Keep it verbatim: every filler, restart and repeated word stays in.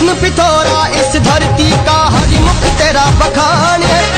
सुन पिथौरा इस धरती का हर मुख तेरा बखान है।